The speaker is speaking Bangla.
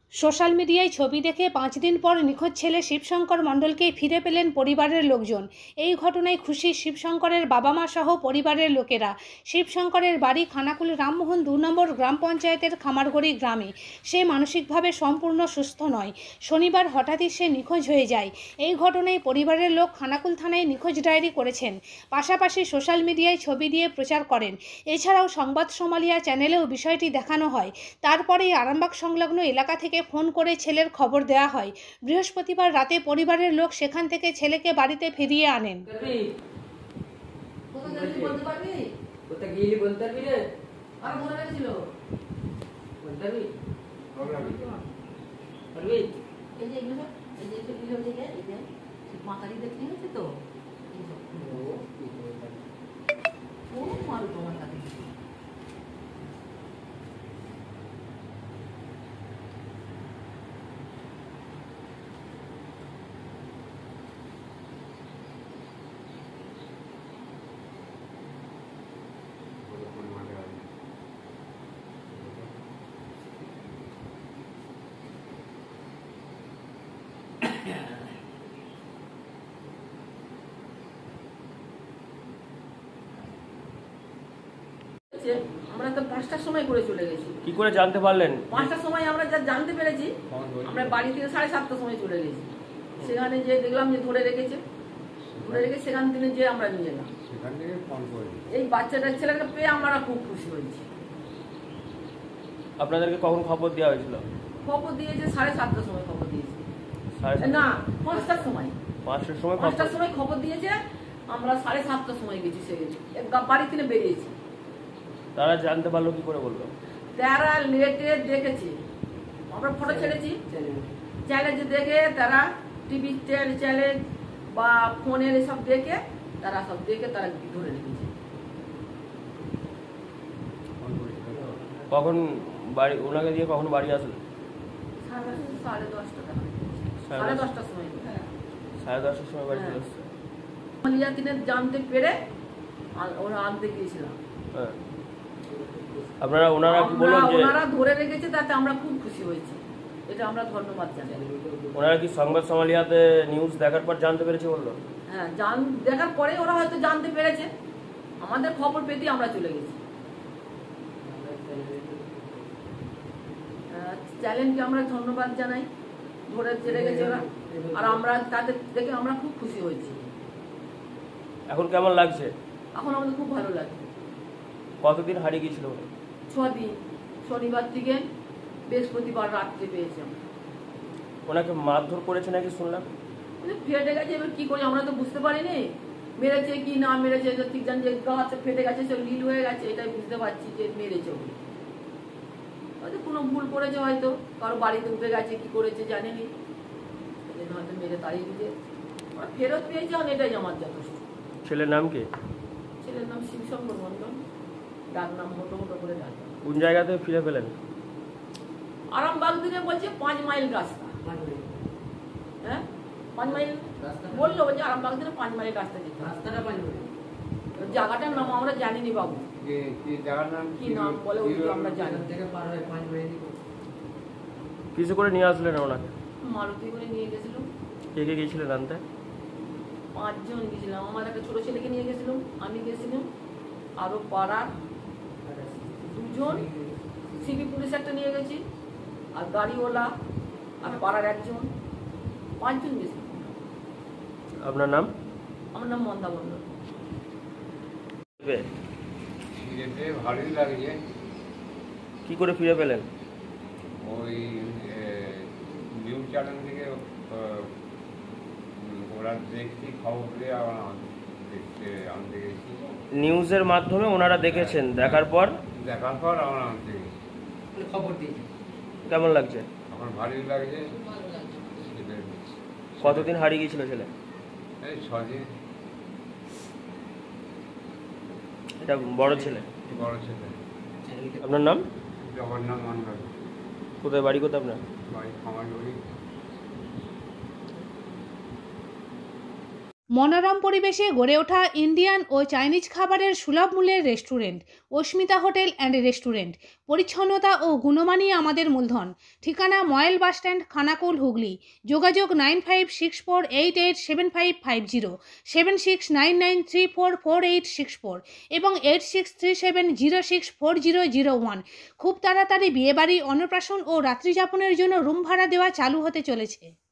সোশ্যাল মিডিয়ায় ছবি দেখে 5 দিন পর নিখোঁজ ছেলে শিবশঙ্কর মণ্ডলকে ফিরে পেলেন পরিবারের লোকজন। এই ঘটনায় খুশি শিবশঙ্করের বাবা মা সহ পরিবারের লোকেরা। শিবশঙ্করের বাড়ি খানাকুল রামমোহন 2 নম্বর গ্রাম পঞ্চায়েতের খামারগড়ি গ্রামে। সে মানসিকভাবে সম্পূর্ণ সুস্থ নয়। শনিবার হঠাৎই সে নিখোঁজ হয়ে যায়। এই ঘটনায় পরিবারের লোক খানাকুল থানায় নিখোঁজ ডায়েরি করেছেন। পাশাপাশি সোশ্যাল মিডিয়ায় ছবি দিয়ে প্রচার করেন। এছাড়াও সংবাদ সোমালিয়া চ্যানেলেও বিষয়টি দেখানো হয়। তারপরেই আরামবাগ সংলগ্ন এলাকা থেকে ফোন করে ছেলের খবর দেওয়া হয়। বৃহস্পতিবার রাতে পরিবারের লোক সেখান থেকে ছেলেকে বাড়িতে ফিরিয়ে আনেন। আমরা তো 5টার সময় করে চলে গেছি। কি করে জানতে পারলেন? 5টার সময় আমরা যা জানতে পেরেছি, আমরা বাড়ি থেকে 7:30টার সময় চলে গেছি। সেখানে যে দেখলাম যে ধরে রেখে সেখান থেকে যে আমরা নিয়ে এলাম। এই বাচ্চাটার ছেলেকে পেয়ে আমরা খুব খুশি হয়েছি। আপনাদেরকে কখন খবর দেওয়া হয়েছিল? খবর দিয়েছে 7:30টার সময় খবর দিয়েছে। না, 5টার সময়। 5টার সময় খবর দিয়েছে। আমরা 7:30টার সময় গেছি। সে বাড়ি থেকে বেরিয়েছি। তারা জানতে পারলো কি করে বললো? তারা লেটে দেখেছে, আমরা ফটো ছেড়েছি, চ্যালেঞ্জ দেখে তারা টিভি চ্যালেঞ্জ বা ফোনের এসব দেখে তারা ধরে রেখেছে। কখন বাড়ি ওনাকে দিয়ে কখন বাড়ি আসলো? 10:30টার সময়। 10:30টার সময় বাড়ি চলে এসছে। জানতে পেরে ওরা আনতে গিয়েছিলাম। আপনারা ওনারা কি বললেন যে ওনারা ধরে রেখেছে, তাতে আমরা খুব খুশি হয়েছি। এটা আমরা ধন্যবাদ জানাই। ওনারা কি সংবাদ সোমালিয়াতে নিউজ দেখার পর জানতে পেরেছে বললো? হ্যাঁ, দেখার পরে ওরা হয়তো জানতে পেরেছে। আমাদের খবর পেতে আমরা চলে গেছি। চ্যালেঞ্জকে আমরা ধন্যবাদ জানাই। ধরে চলে গেছে ওরা, আর আমরা তাদের দেখে আমরা খুব খুশি হয়েছি। এখন কেমন লাগছে? এখন আমাদের খুব ভালো লাগছে। কতদিন হারিয়ে গিয়েছিল? 6 দিন। শনিবার থেকে বৃহস্পতিবার রাত্রে পেয়েছি। ওনাকে মারধর করেছে নাকি শুনলাম? ফেটে গেছে, এবার কি করি আমরা তো বুঝতে পারিনি মেরেছে কি না মেরেছে। ঠিক জানি যে গাছে ফেটে গেছে, সে নীল হয়ে গেছে, এটাই বুঝতে পারছি যে মেরেছে। হয়তো কোনো ভুল করেছে, হয়তো কারো বাড়িতে উঠে গেছে, কি করেছে জানেনি, হয়তো মেরে তাড়িয়ে দিতে ফেরত পেয়েছে। এটাই আমার যথেষ্ট। ছেলের নাম কি? ছেলের নাম শিবশঙ্কর মণ্ডল, ডাক নাম মোটো করে ডাক। কোন জায়গাতে ফিরে পেলেন? আরামবাগ থেকে বলছে 5 মাইল রাস্তা। হ্যাঁ, 5 মাইল বললো যে আরামবাগ থেকে 5 মাইল রাস্তা যেতে। জায়গাটার নাম আমরা জানিনি বাবু, কি নাম বলে ওই আমরা জানি। কিছু করে নিয়ে আসলেন ওনাকে? মারুতি করে নিয়ে গেছিল। কে কে গিয়েছিলেন আনতে? 5 জন গেছিলাম। আমার একটা ছোট ছেলেকে নিয়ে গেছিলাম, আমি গেছিলাম, আরো পাড়ার 2 জন, সিভি পুলিশ একটা নিয়ে গেছি, আর গাড়িওয়ালা, আর পাড়ার 1 জন, 5 জন গেছিলাম। আপনার নাম? আমার নাম মন্দা মণ্ডল। ভালোই লাগছে। কি করে ফিরে পেলেন? ওই নিউজ চ্যানেল থেকে ওরা দেখছি, খবর দিয়ে আবার দেখতে আনতে গেছি। নিউজের মাধ্যমে ওনারা দেখেছেন, দেখার পর আমার আনতে গেছি, খবর দিয়েছি। কেমন লাগছে? আমার ভালোই লাগছে। কতদিন হারিয়ে গিয়েছিল ছেলে? এই 6 দিন। এটা বড় ছেলে? বড় ছেলে। আপনার নাম? জগন্নাথ মণ্ডল। কোথায় বাড়ি? কোথায় আপনার বাড়ি? খামারগড়ি। মনোরম পরিবেশে গড়ে ওঠা ইন্ডিয়ান ও চাইনিজ খাবারের সুলভ মূল্যের restaurant Asmita hotel and restaurant. পরিচ্ছন্নতা ও গুণমানই আমাদের মূলধন। ঠিকানা ময়েল বাসস্ট্যান্ড, খানাকুল, হুগলি। যোগাযোগ 9564887550, 7699344864 এবং 8637064001। খুব তাড়াতাড়ি বিয়েবাড়ি, অন্নপ্রাশন ও রাত্রিযাপনের জন্য রুম ভাড়া দেওয়া চালু হতে চলেছে।